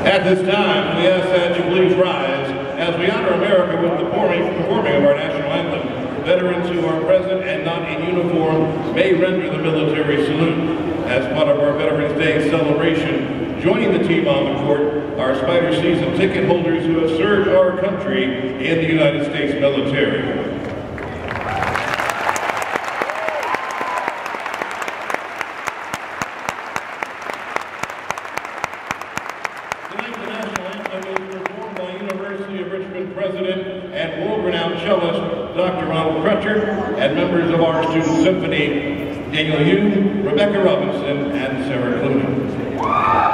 At this time, we ask that you please rise as we honor America with the performing of our national anthem. Veterans who are present and not in uniform may render the military salute. As part of our Veterans Day celebration, joining the team on the court are Spider season ticket holders who have served our country in the United States military. University of Richmond President and world-renowned cellist, Dr. Ronald Crutcher, and members of our student symphony, Daniel Hugh, Rebecca Robinson, and Sarah Clooney.